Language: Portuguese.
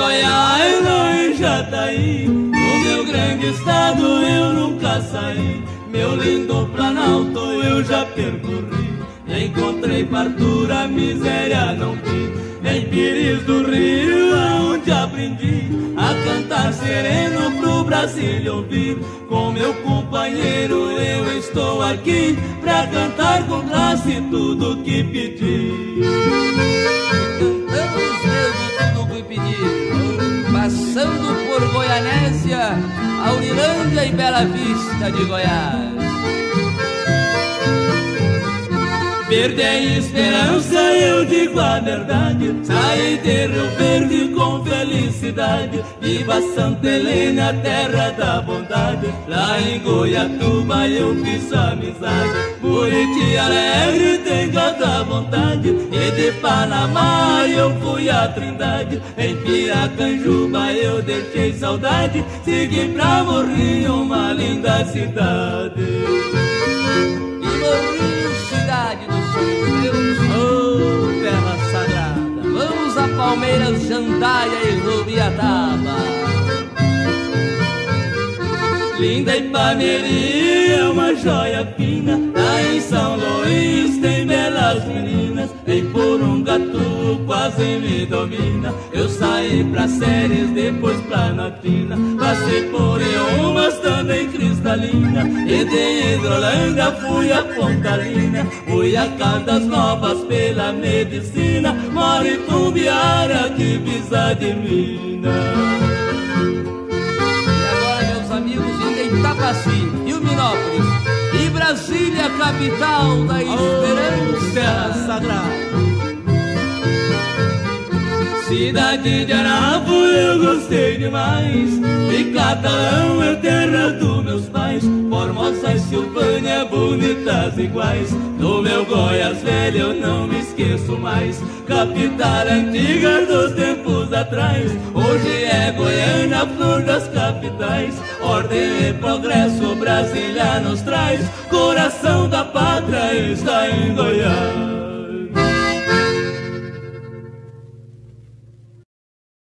Goiás, não em Jataí, no meu grande estado eu nunca saí. Meu lindo Planalto eu já percorri, encontrei fartura, miséria não vi. Em Pires do Rio, onde aprendi a cantar sereno pro Brasil ouvir. Com meu companheiro eu estou aqui pra cantar com classe tudo que pedi. Cantamos mesmo tudo que pedi, passando por Goianésia, Aurilândia e Bela Vista de Goiás. Perder a esperança, eu digo a verdade. Saí de Rio Verde com felicidade. Viva Santa Helena, terra da bondade. Lá em Goiatuba eu fiz amizade. Buriti Alegre tem cada vontade. E de Panamá eu fui a Trindade. Em Piracanjuba eu deixei saudade. Segui pra Morrinho, uma linda cidade. E Morrinho, cidade do Deus, oh, terra sagrada. Vamos a Palmeiras, Jandaia e Rubiataba. Linda Ipameri é uma joia fina. Lá em São Luís tem belas meninas. Em Porungatu quase me domina. Eu saí pra Séries, depois pra Natina. Passei por Eumas, também Cristalina. E de Hidrolândia fui a Pontalina. Fui a Caldas Novas pela medicina. Moro em Tumbiara, que pisa de Minas. Itapaci, Ilminópolis e Brasília, capital da esperança, terra sagrada. Cidade de Arapo eu gostei demais. E Catalão é terra dos meus pais. Formosa e Silvânia, bonitas iguais. Do meu Goiás velho eu não me esqueço mais. Capital antiga dos tempos atrás. Hoje é Goiânia, flor das capitais. Ordem e progresso Brasília nos traz. Coração da pátria está em Goiás.